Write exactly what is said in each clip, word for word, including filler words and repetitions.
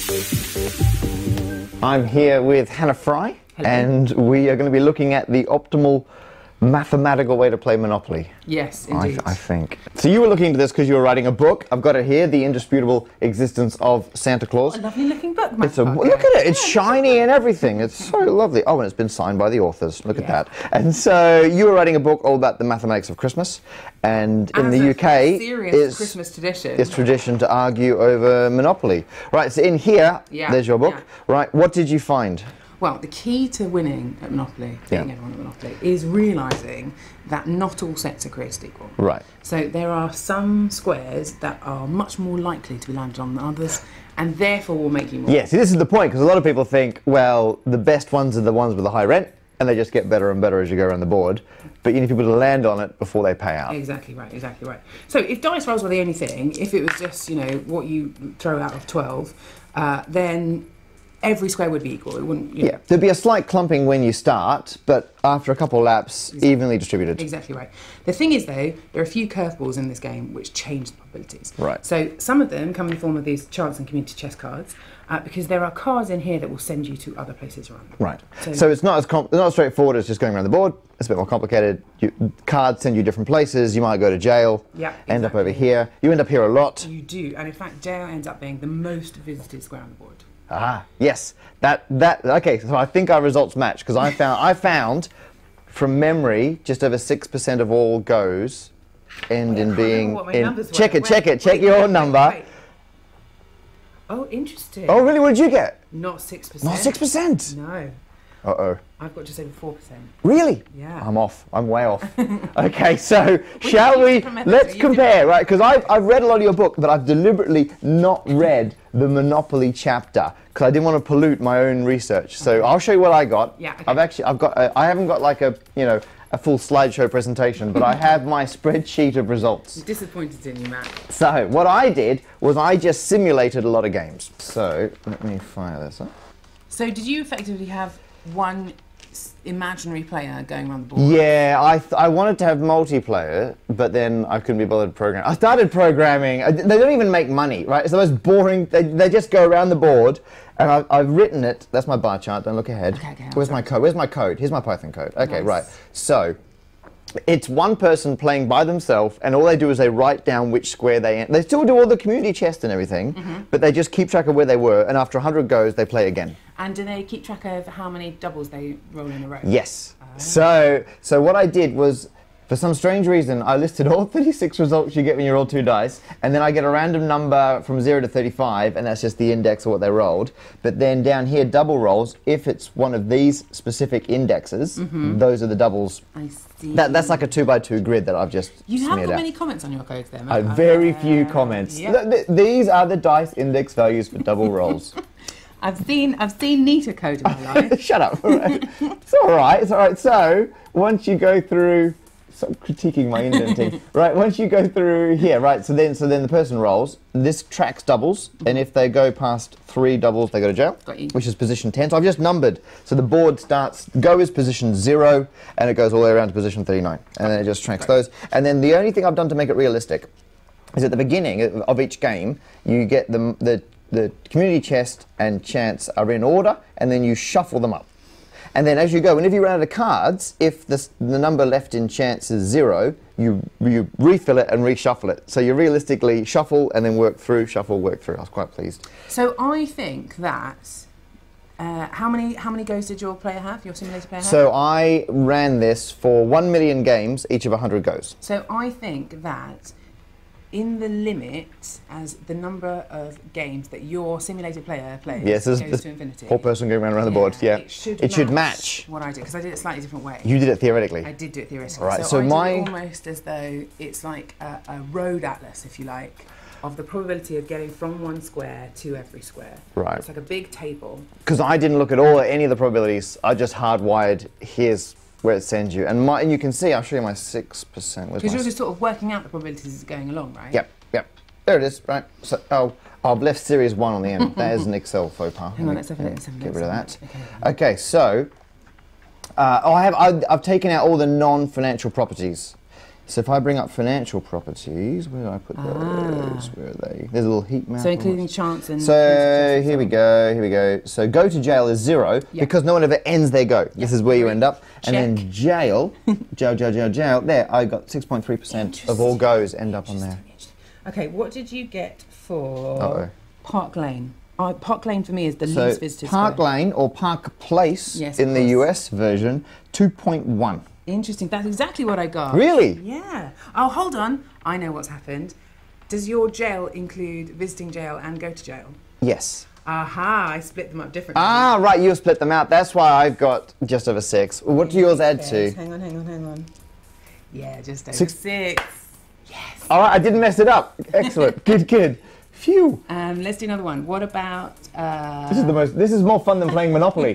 I'm here with Hannah Fry. Hello. And we are going to be looking at the optimal mathematical way to play Monopoly. Yes, indeed. I, I think. So you were looking into this because you were writing a book. I've got it here, The Indisputable Existence of Santa Claus. A lovely looking book, It's a, look at it, it's shiny and everything. It's so lovely. Oh, and it's been signed by the authors. Look Yeah. at that. And so you were writing a book all about the mathematics of Christmas. And in As the a U K, serious it's, Christmas tradition. it's tradition to argue over Monopoly. Right, so in here, Yeah, there's your book. yeah. Right, what did you find? Well, the key to winning at Monopoly, beating Yeah. everyone at Monopoly, is realising that not all sets are created equal. Right. So there are some squares that are much more likely to be landed on than others, and therefore will make you more. Yeah, see, this is the point, because a lot of people think, well, the best ones are the ones with the high rent, and they just get better and better as you go around the board. But you need people to land on it before they pay out. Exactly right, exactly right. So if dice rolls were the only thing, if it was just, you know, what you throw out of twelve, uh, then every square would be equal. It wouldn't. You know. Yeah, there'd be a slight clumping when you start, but after a couple of laps, Exactly. evenly distributed. Exactly right. The thing is, though, there are a few curveballs in this game which change the probabilities. Right. So some of them come in the form of these chance and community chess cards, uh, because there are cards in here that will send you to other places around. Right. So, So it's not as com not as straightforward as just going around the board. It's a bit more complicated. You, cards send you different places. You might go to jail. Yeah, End up exactly. over here. You end up here a lot. you do, and in fact, jail ends up being the most visited square on the board. Ah, yes. That that okay. So I think our results match because I found I found from memory just over six percent of all goes end Wait, I in can't being. remember what my in, numbers were. check it. Wait, check it. Check wait, your wait, number. wait. Oh, interesting. Oh, really? What did you get? Not six percent. Not six percent. No, Uh oh. I've got just over four percent. Really? Yeah. I'm off. I'm way off. Okay, so shall use we? different methods. Let's We use compare, right? Because I've I've read a lot of your book, but I've deliberately not read the Monopoly chapter because I didn't want to pollute my own research. So I'll show you what I got. Yeah, okay. I've actually I've got a, I haven't got like a you know a full slideshow presentation, but I have my spreadsheet of results. I'm disappointed in you, Matt. So what I did was I just simulated a lot of games. So let me fire this up. So did you effectively have one s- imaginary player going around the board? Yeah, I th I wanted to have multiplayer, but then I couldn't be bothered programming. I started programming. I, they don't even make money, right? It's the most boring. They, they just go around the board, and I've, I've written it. That's my bar chart. Don't look ahead. Okay, okay, I'm Where's my sorry. code? Where's my code? Here's my Python code. Okay, Nice. right. So it's one person playing by themselves, and all they do is they write down which square they. They still do all the community chest and everything, Mm-hmm. but they just keep track of where they were, and after a hundred goes, they play again. And do they keep track of how many doubles they roll in a row? Yes. So, so what I did was, for some strange reason, I listed all thirty-six results you get when you roll two dice, and then I get a random number from zero to thirty-five, and that's just the index of what they rolled. But then down here, double rolls, if it's one of these specific indexes, those are the doubles. I see. That, that's like a two by two grid that I've just You haven't smeared got out. many comments on your codes there, Uh, Matt. very Uh, few comments. yeah. Th- th- these are the dice index values for double rolls. I've seen I've seen neater code in my life. Shut up. It's all right. It's all right. So once you go through, stop critiquing my indenting. Right. Once you go through here, right. So then, so then the person rolls. This tracks doubles, and if they go past three doubles, they go to jail, Got you. which is position ten. So I've just numbered. So the board starts. Go is position zero, and it goes all the way around to position thirty-nine, and then it just tracks those. And then the only thing I've done to make it realistic is at the beginning of each game, you get the the the community chest and chance are in order, and then you shuffle them up. And then as you go, whenever you run out of cards, if the, the number left in chance is zero, you, you refill it and reshuffle it. So you realistically shuffle and then work through, shuffle, work through. I was quite pleased. So I think that uh, how many how many goes did your player have? Your simulator player have? So I ran this for one million games, each of one hundred goes. So I think that in the limit as the number of games that your simulated player plays Yes, goes there's to infinity. whole person going around, around the board. Yeah, It should it match should match. what I did, because I did it a slightly different way. You did it theoretically. I did do it theoretically. Right, so, so I my- did it almost as though it's like a, a road atlas, if you like, of the probability of getting from one square to every square. Right. It's like a big table. Because I didn't look at all any of the probabilities. I just hardwired. Here's where it sends you, and my and you can see. I'll show you my six percent. Because you're just sort of working out the probabilities as it's going along, right? Yep, yep. There it is. Right. So oh, oh, I've left series one on the end. That is an Excel faux pas. Hang on, Let me- let's have a look, let's have a Get look, rid of let's that. have a look. Okay, so uh, oh, I have. I've, I've taken out all the non-financial properties. So if I bring up financial properties, where do I put those? Ah. Where are they? There's a little heat map. So including chance and... So here we go, here we go. So go to jail is zero Yeah. because no one ever ends their go. This Yeah. is where you end up. Check. And then jail, jail, jail, jail, jail. There, I got six point three percent of all goes end up on there. Okay, what did you get for Uh-oh. Park Lane? Uh, Park Lane for me is the So least visited Park square. Lane or Park Place Yes, in of the course. U S version, two point one. Interesting. That's exactly what I got. Really? Yeah. Oh, hold on. I know what's happened. Does your jail include visiting jail and go to jail? Yes. Aha, I split them up differently. Ah, right, you split them out. That's why I've got just over six. What do yours add to? Hang on, hang on, hang on. Yeah, just over Six. six. Yes. All right, I didn't mess it up. Excellent. Good, good. Phew. Um, let's do another one. What about... Uh, This is the most. This is more fun than playing Monopoly.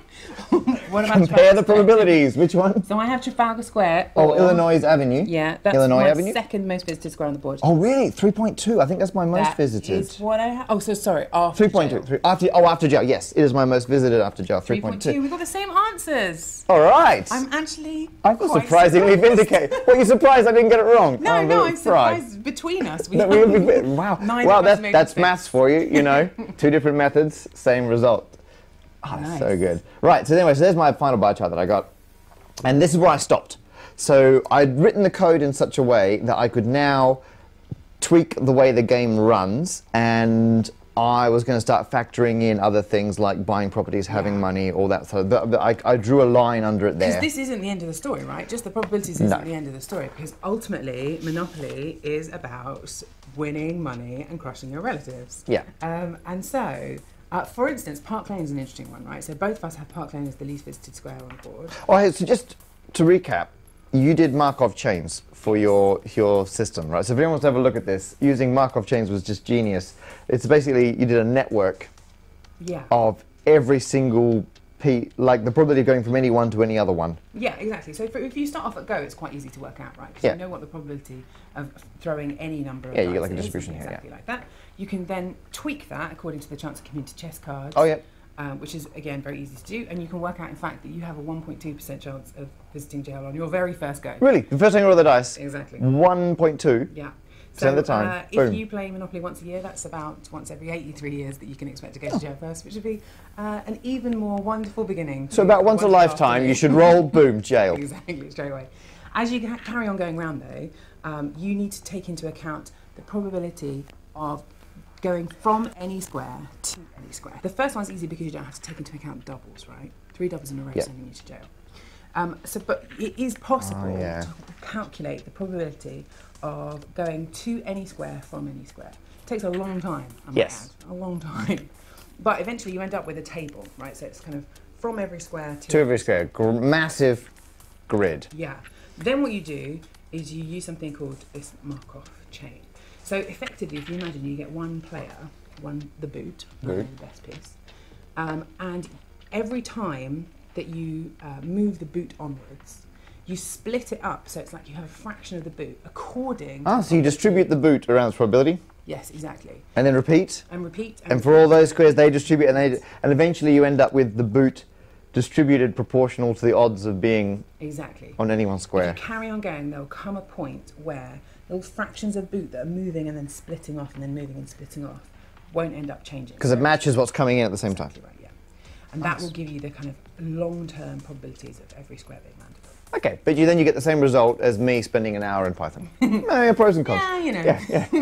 what about Compare Trafalgar the Square? probabilities. Which one? So I have Trafalgar Square. Oh, or- Illinois Avenue. Yeah, that's Illinois my Avenue. second most visited square on the board. Oh, really? three point two. I think that's my most That visited. is what I ha- Oh, so sorry. After three point two. jail. Three, after, oh, after jail. Yes, it is my most visited after jail. three point two. We got the same answers. All right. I'm actually. I feel quite surprisingly surprised. vindicated. Well, you're surprised I didn't get it wrong. No, I'm no, very I'm surprised between us. We That we would be, wow, Neither wow, of us that's, made that's mistakes. maths for you, you know. Two different methods, same result. Oh, Nice. so good. Right, so anyway, so there's my final bar chart that I got. And this is where I stopped. So I'd written the code in such a way that I could now tweak the way the game runs, and I was going to start factoring in other things like buying properties, having Yeah. money, all that sort of. But, but I, I drew a line under it Because there. this isn't the end of the story, right? Just the probabilities isn't No. the end of the story. Because ultimately, Monopoly is about winning money and crushing your relatives. Yeah. Um, and so, uh, for instance, Park Lane is an interesting one, right? So both of us have Park Lane as the least visited square on the board. Oh, hey, so just to recap, you did Markov chains for your your system, right? So if anyone wants to have a look at this, using Markov chains was just genius. It's basically you did a network Yeah. of every single p, like the probability of going from any one to any other one. Yeah, exactly. So for, if you start off at go, it's quite easy to work out, right? Because Yeah. you know what the probability of throwing any number of Yeah, you get dice like a is, distribution here, exactly like that. You can then tweak that according to the chance of community chess cards. Oh yeah. Um, which is, again, very easy to do. And you can work out, in fact, that you have a one point two percent chance of visiting jail on your very first go. Really? The first time you roll the dice? Exactly. one point two. Yeah. Percent of the time. Uh, Boom. if you play Monopoly once a year, that's about once every eighty-three years that you can expect to go to jail first, which would be uh, an even more wonderful beginning. So to about once a wonderful lifetime, afternoon. you should roll, boom, jail. Exactly, straight away. As you ca- carry on going round, though, um, you need to take into account the probability of going from any square to any square. The first one's easy because you don't have to take into account doubles, right? Three doubles in a row Yeah. sending you to jail. Um, so, but it is possible Oh, yeah. to calculate the probability of going to any square from any square. It takes a long time, I might Yes. add, a long time. But eventually you end up with a table, right? So it's kind of from every square to... To every square. Gr massive grid. Yeah. Then what you do is you use something called this Markov chain. So effectively, if you imagine you get one player, one the boot, Boot. the best piece, um, and every time that you uh, move the boot onwards, you split it up. So it's like you have a fraction of the boot according. Ah, so you distribute the boot around its probability, Yes, exactly. and then repeat. And repeat. And for all those squares, they distribute, and they, and eventually you end up with the boot distributed proportional to the odds of being Exactly. on any one If square. you carry on going, there'll come a point where little fractions of boot that are moving and then splitting off and then moving and splitting off won't end up changing. Because it matches what's coming in at the same time. Exactly right, yeah. And that Nice. will give you the kind of long-term probabilities of every square being landed on. Okay, but you then you get the same result as me spending an hour in Python. Eh, pros and cons. Yeah, you know. Yeah, yeah.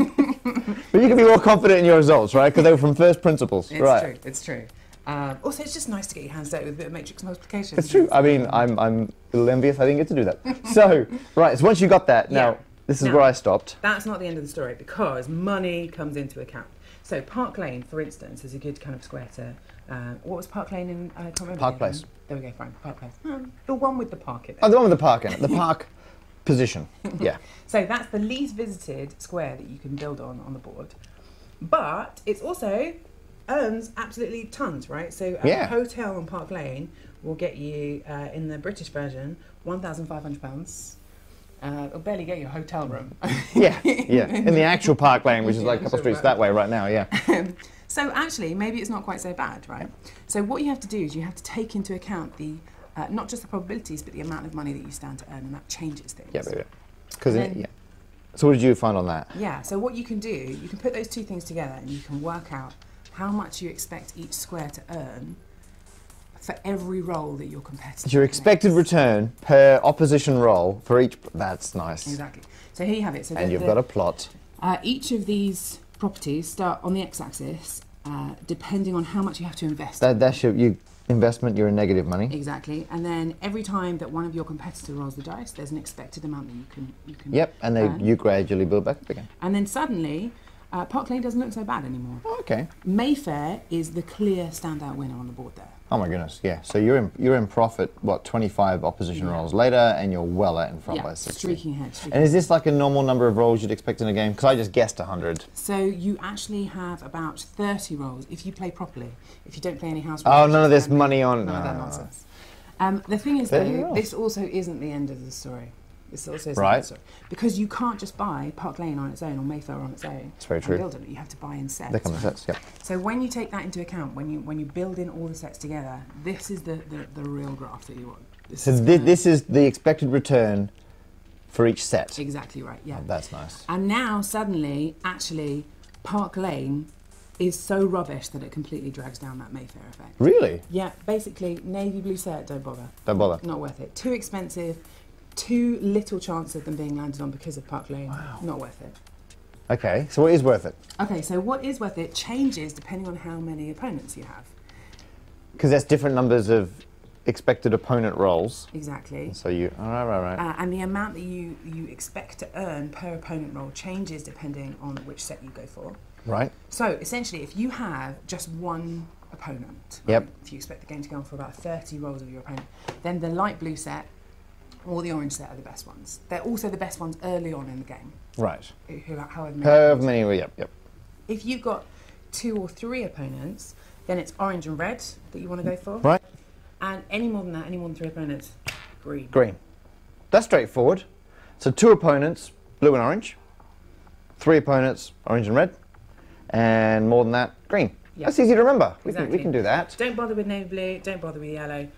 But you can be more confident in your results, right? Because they were from first principles, It's right? true, it's true. Um, also, it's just nice to get your hands dirty with a bit of matrix multiplication. It's true. I mean, I'm I'm a little envious. I didn't get to do that. So, right. So once you got that, now Yeah. this is Now- where I stopped. That's not the end of the story because money comes into account. So Park Lane, for instance, is a good kind of square to... Uh, what was Park Lane in... I can't remember. Park the name. Place. There we go, fine. Park Place. Hmm, the one with the park in it. Oh, the one with the park in it. The park position. Yeah. So that's the least visited square that you can build on on the board. But it's also earns absolutely tons, right? So a Yeah. hotel on Park Lane will get you, uh, in the British version, one thousand five hundred pounds. Uh, it'll barely get you a hotel room. Yeah. Yeah. In the actual Park Lane, which is like a couple Sure, streets right. that way right now. Yeah. So actually, maybe it's not quite so bad, right? So what you have to do is you have to take into account the, uh, not just the probabilities, but the amount of money that you stand to earn, and that changes things. Yeah, baby. Because yeah. So what did you find on that? Yeah, so what you can do, you can put those two things together and you can work out how much you expect each square to earn for every roll that your competitor Your expected makes. return per opposition roll for each... That's nice. Exactly. So here you have it. So and the, you've the, got a plot. Uh, each of these properties start on the x-axis, uh, depending on how much you have to invest. That, that's your you, investment, you're in negative money. Exactly. And then every time that one of your competitors rolls the dice, there's an expected amount that you can you can Yep, and they, earn. you gradually build back up again. And then suddenly, uh, Park Lane doesn't look so bad anymore. Oh, okay. Mayfair is the clear standout winner on the board there. Oh my goodness, yeah. So you're in you're in profit, what, twenty-five opposition Yeah. rolls later, and you're well out in front Yeah, by sixty. streaking ahead. Streaking And is this like a normal number of rolls you'd expect in a game? Because I just guessed one hundred. So you actually have about thirty rolls if you play properly. If you don't play any house Oh, rolls, none of this then money on... none of that uh, nonsense. Um, the thing is, thirty though, rolls. this also isn't the end of the story. This also isn't Right. the story. Because you can't just buy Park Lane on its own or Mayfair on its own. It's very and true. build on it. You have to buy in sets. They come in sets, yeah. So when you take that into account, when you when you build in all the sets together, this is the, the, the real graph that you want. This So is thi- gonna- this is the expected return for each set. exactly right. Yeah. Oh, that's nice. And now suddenly, actually, Park Lane is so rubbish that it completely drags down that Mayfair effect. Really? Yeah, basically, navy blue set, don't bother. Don't bother. Not worth it. Too expensive, too little chance of them being landed on because of Park Lane. Wow. Not worth it. Okay, so what is worth it? Okay, so what is worth it changes depending on how many opponents you have. Because that's different numbers of expected opponent rolls. Exactly. So you... All right, right, right. Uh, and the amount that you, you expect to earn per opponent roll changes depending on which set you go for. Right. So essentially, if you have just one opponent, Yep. right, if you expect the game to go on for about thirty rolls of your opponent, then the light blue set or the orange set are the best ones. They're also the best ones early on in the game. Right. Who, however many. However many... well, Yep, yep. If you've got two or three opponents, then it's orange and red that you want to go for. Right. And any more than that, any more than three opponents, green. Green. That's straightforward. So two opponents, blue and orange. Three opponents, orange and red. And more than that, green. Yep. That's easy to remember. We, Exactly. can, we can do that. Don't bother with navy blue, don't bother with yellow.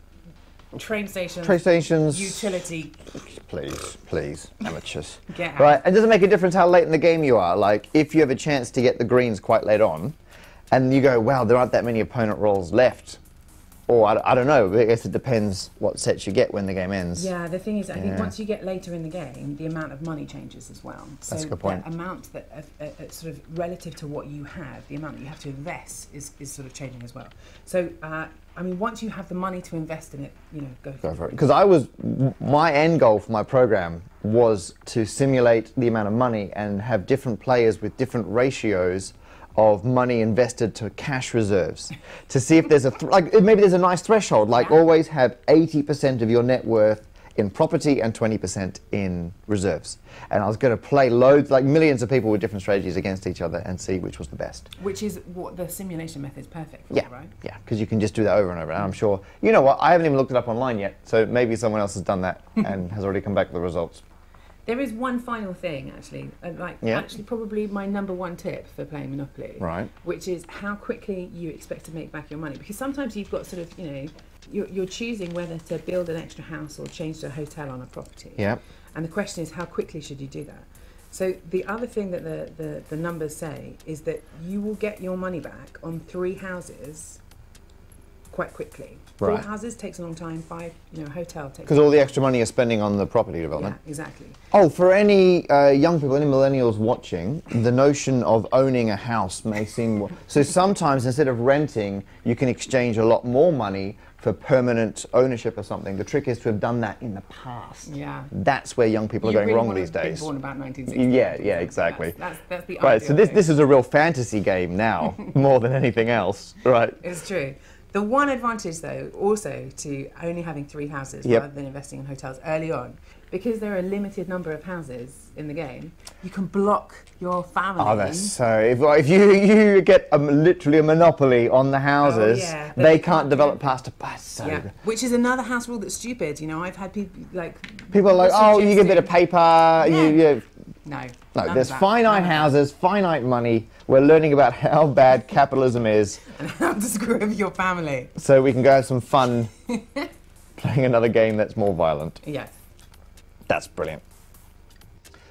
Train stations, Train stations. utility, Please, please, amateurs. get out. Right, and does it make a difference how late in the game you are? Like, if you have a chance to get the greens quite late on, and you go, wow, there aren't that many opponent rolls left. Or, I, I don't know, I guess it depends what sets you get when the game ends. Yeah, the thing is, I think Yeah. once you get later in the game, the amount of money changes as well. So That's a good point. the amount that, uh, uh, uh, sort of relative to what you have, the amount that you have to invest is, is sort of changing as well. So, uh, I mean, once you have the money to invest in it, you know, go for Go it. for it. Because I was, my end goal for my program was to simulate the amount of money and have different players with different ratios of money invested to cash reserves to see if there's a, th like maybe there's a nice threshold, like Yeah. always have eighty percent of your net worth in property and twenty percent in reserves. And I was going to play loads, like millions of people with different strategies against each other and see which was the best. Which is what the simulation method is perfect for, Yeah, right? yeah, because you can just do that over and over. And I'm sure, you know what, I haven't even looked it up online yet, so maybe someone else has done that and has already come back with the results. There is one final thing, actually, uh, like Yeah. actually probably my number one tip for playing Monopoly, Right. which is how quickly you expect to make back your money. Because sometimes you've got sort of, you know, you're, you're choosing whether to build an extra house or change to a hotel on a property. Yeah. And the question is, how quickly should you do that? So the other thing that the, the, the numbers say is that you will get your money back on three houses quite quickly. Four Right. houses takes a long time, five, you know, a hotel takes Because all the extra money you're spending on the property development. Yeah, exactly. Oh, for any uh, young people, any millennials watching, the notion of owning a house may seem... So sometimes instead of renting, you can exchange a lot more money for permanent ownership or something. The trick is to have done that in the past. Yeah. That's where young people You are going really wrong wanna these have been days. born about nineteen sixty. Yeah, yeah, exactly. That's, that's, that's the Right, so ideal this, thing. this is a real fantasy game now, more than anything else, right? It's true. The one advantage, though, also to only having three houses Yep. rather than investing in hotels early on, because there are a limited number of houses in the game, you can block your family. Oh, that's so... If, if you, you get a, literally a monopoly on the houses, Oh, yeah. they, They can't can't develop do past a... That's so Yeah, good. which is another house rule that's stupid. You know, I've had people like People are like, oh, you get a bit of suggesting- paper, you... you No, No, none there's of that. finite None of that. houses, finite money. We're learning about how bad capitalism is, And how to screw over your family. so we can go have some fun playing another game that's more violent. Yes. That's brilliant.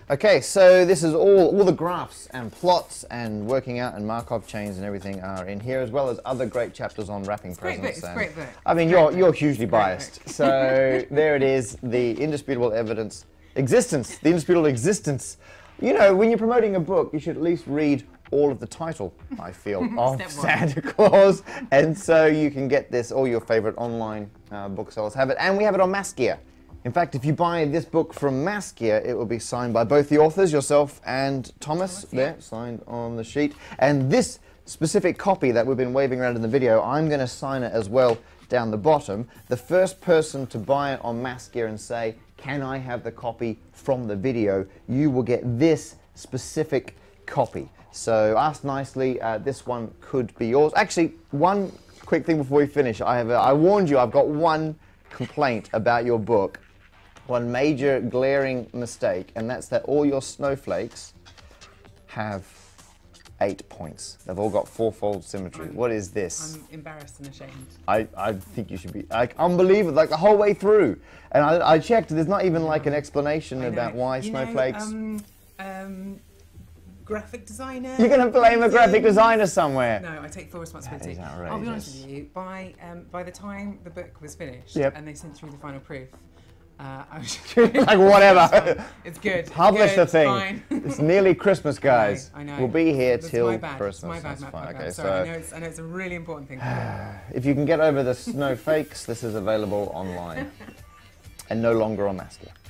Okay, so this is all, all the graphs and plots and working out and Markov chains and everything are in here, as well as other great chapters on wrapping It's great presents. book, it's great book. I mean, It's you're, great you're book. hugely It's great biased. book. So there it is, the indisputable evidence, existence, the indisputable existence. You know, when you're promoting a book, you should at least read all of the title, I feel, of Step one. Santa Claus. And so you can get this, all your favorite online uh, booksellers have it. And we have it on Mass Gear. In fact, if you buy this book from Mass Gear, it will be signed by both the authors, yourself and Thomas, Thomas, yeah. there, signed on the sheet. And this specific copy that we've been waving around in the video, I'm going to sign it as well down the bottom. The first person to buy it on Mass Gear and say, can I have the copy from the video, you will get this specific copy. So ask nicely, uh, this one could be yours. Actually, one quick thing before we finish. I, have a, I warned you, I've got one complaint about your book. One major glaring mistake, and that's that all your snowflakes have eight points. They've all got fourfold symmetry. I'm, what is this? I'm embarrassed and ashamed. I, I think you should be, like, unbelievable, like the whole way through. And I, I checked, there's not even like an explanation about why you snowflakes. Know, um, um, graphic designer. You're going to blame a graphic designer somewhere. No, I take full responsibility. That is I'll be honest outrageous. with you. By um, by the time the book was finished Yep. and they sent through the final proof, uh, I was Like, whatever. It's fine. It's good. It's Publish good, the it's thing. fine. It's nearly Christmas, guys. I know. I know. We'll be here That's till my bad. Christmas. It's my bad, That's Matt, fine. my bad. Okay, Sorry, so I know it's I know it's a really important thing. For if you can get over the snowflakes, this is available online and no longer on Mass Gear.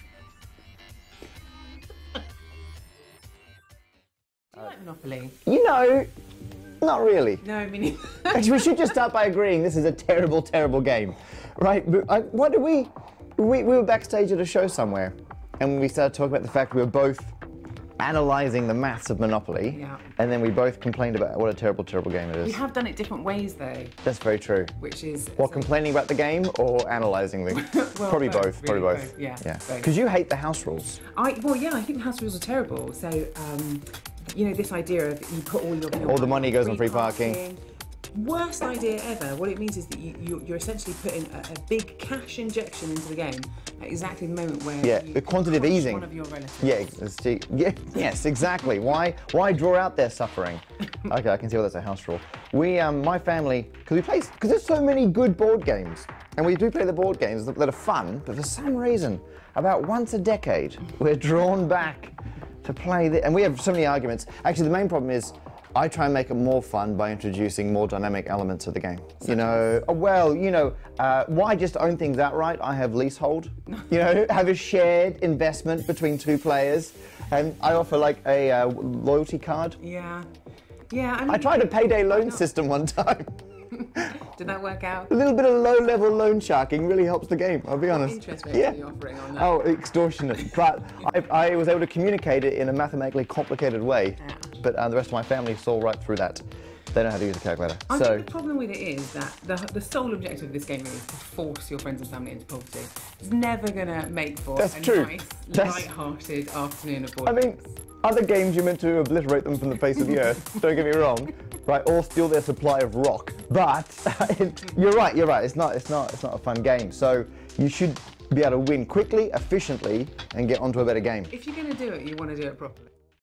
Do you like Monopoly? You know, not really. No, I mean. Actually, we should just start by agreeing this is a terrible, terrible game, right? But I, what did we, we? We were backstage at a show somewhere, and we started talking about the fact we were both analysing the maths of Monopoly, Yeah. and then we both complained about what a terrible, terrible game it is. We have done it different ways though, That's very true. which is. What, so- complaining about the game or analysing the? Well, probably both, both. Probably really, both. both, yeah, Yeah. both. Because you hate the house rules. I well, yeah, I think the house rules are terrible. So, um, you know, this idea of you put all your, your All the money goes on free parking. Worst idea ever. What it means is that you, you, you're essentially putting a, a big cash injection into the game at exactly the moment where Yeah, you the quantitative crush easing. one of your relatives. Yeah, it's the- yeah, yes, exactly. Why, why draw out their suffering? Okay, I can see why that's a house rule. We, um, my family, because we play, because there's so many good board games, and we do play the board games that, that are fun. But for some reason, about once a decade, we're drawn back to play the, and we have so many arguments. Actually, the main problem is, I try and make it more fun by introducing more dynamic elements of the game. You know, uh, well, you know, uh, why just own things outright? I have leasehold. You know, have a shared investment between two players, and I offer like a uh, loyalty card. Yeah, yeah. I, mean, I tried a payday loan system one time. Did that work out? A little bit of low-level loan sharking really helps the game, I'll be honest. Interest rates Yeah. are you offering on that? Oh, extortionate. But I, I was able to communicate it in a mathematically complicated way. Yeah. But uh, the rest of my family saw right through that. They know how to use a calculator. I so, think the problem with it is that the, the sole objective of this game is to force your friends and family into poverty. It's never going to make for That's a true. nice, That's- light-hearted afternoon of board I mean, other games you're meant to obliterate them from the face of the earth, don't get me wrong, right, or steal their supply of rock. But you're right, you're right, it's not, it's, not, it's not a fun game. So you should be able to win quickly, efficiently, and get onto a better game. If you're going to do it, you want to do it properly.